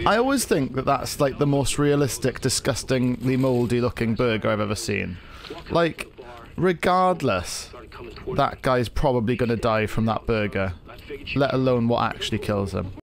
I always think that that's like the most realistic, disgustingly mouldy looking burger I've ever seen. Like, regardless, that guy's probably going to die from that burger, let alone what actually kills him.